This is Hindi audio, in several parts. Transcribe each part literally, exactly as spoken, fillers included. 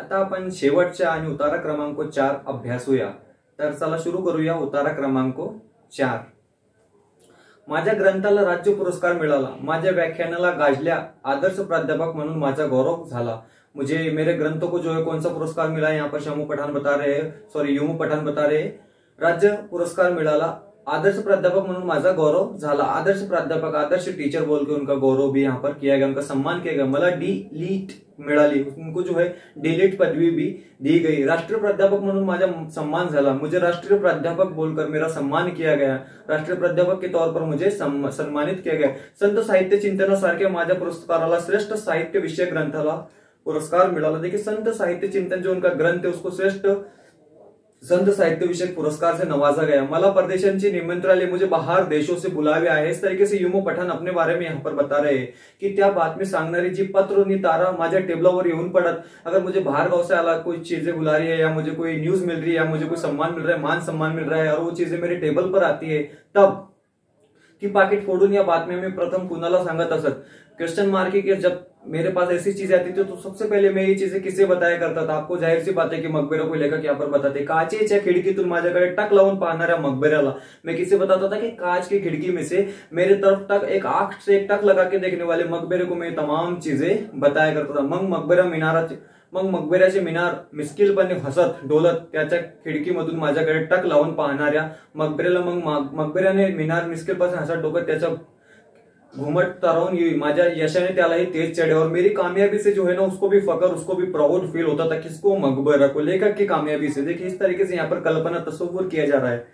आता आपण शेवटच्या आणि उतारा क्रमांक चार अभ्यासूया. तर चला सुरू करूया. उतारा क्रमांक चार. माझ्या ग्रंथाला राज्य पुरस्कार मिळाला. माझ्या व्याख्यानाला गाजल्या आदर्श प्राध्यापक म्हणून माझा गौरव झाला. मुझे मेरे ग्रंथ को जो है कौन सा पुरस्कार मिला है, यहाँ पर शमू पठान बता रहे हैं, सॉरी यूमू पठान बता रहे हैं, राज्य पुरस्कार मिळाला. आदर्श प्राध्यापक म्हणून माझा गौरव झाला. आदर्श प्राध्यापक, आदर्श टीचर बोल के उनका गौरव भी यहाँ पर किया गया, उनका सम्मान किया गया. मला डी लीट मिळाली, उनको जो है डीलिट पदवी भी दी गई. राष्ट्रीय प्राध्यापक म्हणून माझा सम्मान झाला. मुझे राष्ट्रीय प्राध्यापक बोलकर मेरा सम्मान किया गया. राष्ट्रीय प्राध्यापक के तौर पर मुझे सम्मानित किया गया. संत साहित्य चिंतनासारख्या माझ्या पुरस्काराला श्रेष्ठ साहित्य विषय ग्रंथाला पुरस्कार मिळाला. देखिए संत साहित्य चिंतन जो उनका ग्रंथ है उसको श्रेष्ठ संत साहित्य विषय पुरस्कार से नवाजा गया. मला परदेशांची निमंत्रणालय, मुझे बाहर देशों से बुलावे आए. इस तरीके से यूमू पठाण अपने बारे में यहाँ पर बता रहे हैं की त्या बातमी सांगणारी जी पत्र आणि तारा माझ्या टेबलावर येऊन पडत. अगर मुझे बाहर गांव से अलग कोई चीजें बुला रही है या मुझे कोई न्यूज मिल रही है या मुझे कोई सम्मान मिल रहा है, मान सम्मान मिल रहा है और वो चीजें मेरे टेबल पर आती है, तब ती पाकिट फोडून या बातम्या मी प्रथम कुणाला सांगत असत. क्वेश्चन मार्क की जब मेरे पास ऐसी चीजें आती थी तो सबसे पहले मैं ये चीजें किसे बताया करता था. आपको जाहिर सी बात है कि मकबरे को लेकर यहाँ पर बताते. काचेच्या खिडकीतून माझ्याकडे टक लावून पाहणाऱ्या मकबऱ्याला मैं किसे बताता था कि कांच की खिड़की में से मेरे तरफ तक एक आंख से एक टक लगा के देखने वाले मकबरे को मैं तमाम चीजें बताया करता था. मग मकबरा मिनाराचे मग मकबऱ्याचे मिनार मिस्किलपणे हसत डोलत त्याच्या खिडकीमधून माझ्याकडे टक लावून पाहणाऱ्या मकबऱ्याला मग मकबऱ्याने मिनार मिस्किलपासून हसत डोकत त्याच्या घुमट तराउन येई. माझ्या यशाने त्यालाही तेज चढ़े और मेरी कामयाबी से जो है ना उसको भी फकर, उसको भी प्राउड फील होता था. किसको? मकबरा को. लेखक की कामयाबी से. देखिए इस तरीके से यहाँ पर कल्पना तस्वुर किया जा रहा है.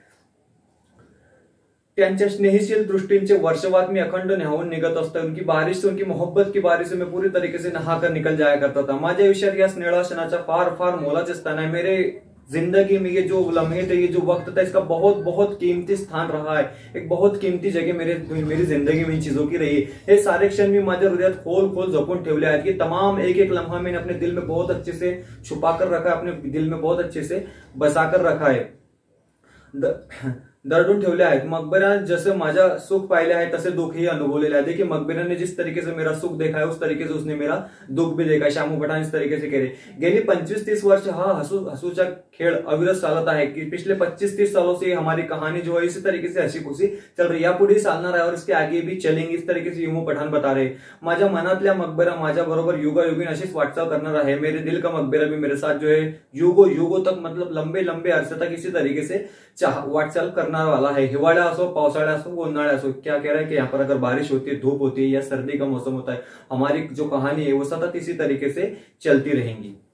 त्यांच्या स्नेहशील दृष्टींचे वर्षवात मी अखंड न्याहून निघत असतो. उनकी बारिश से, उनकी मोहब्बत की बारिश से मैं पूरी तरीके से नहाकर निकल जाया करता था. माझ्या आयुष्यात या स्नेहाशनाचा फार फार मोलाचे स्थान है. मेरे जिंदगी में ये जो लम्हे थे, ये जो वक्त था, इसका बहुत बहुत कीमती स्थान रहा है. एक बहुत कीमती जगह मेरे मेरी जिंदगी में इन चीजों की रही है. ये सारे क्षण मी माझ्या हृदयात खोल खोल जपून ठेवले आहेत. की तमाम एक एक लम्हा मैंने अपने दिल में बहुत अच्छे से छुपा कर रखा है, अपने दिल में बहुत अच्छे से बसा कर रखा है, दडून ठेवले आहेत. मकबऱ्याने जसे माझा सुख पाहिले आहे तसे दुःखही अनुभवलेले आहे. देखिए मकबऱ्याने जिस तरीके से मेरा सुख देखा है उस तरीके से उसने मेरा दुःख भी देखा है. शामू पठाण इस तरीके से कह रहे. गेली पंचवीस तीस वर्ष हा हसू हसूचा खेळ अविरत चालत आहे. की पिछले पच्चीस तीस सालों से हमारी कहानी जो है इसी तरीके से हसी खुशी चल रही. यापुढे चालणार आहे और इसके आगे भी चलेंगे. इस तरीके से यूमू पठाण बता रहे. माझ्या मनातल्या मकबरा माझ्या बरोबर युगायुगीन अशीच वाटचाल करणार आहे. मेरे दिल का मकबरा भी मेरे साथ जो है युगो युगो तक, मतलब लंबे लंबे अरसे तक इसी तरीके से वाटचाल करने वाला है. हिवाड़ा असो, पावसाळा असो, उन्हाळा असो. क्या कह रहा है कि यहाँ पर अगर बारिश होती है, धूप होती है या सर्दी का मौसम होता है, हमारी जो कहानी है वो सतत इसी तरीके से चलती रहेंगी.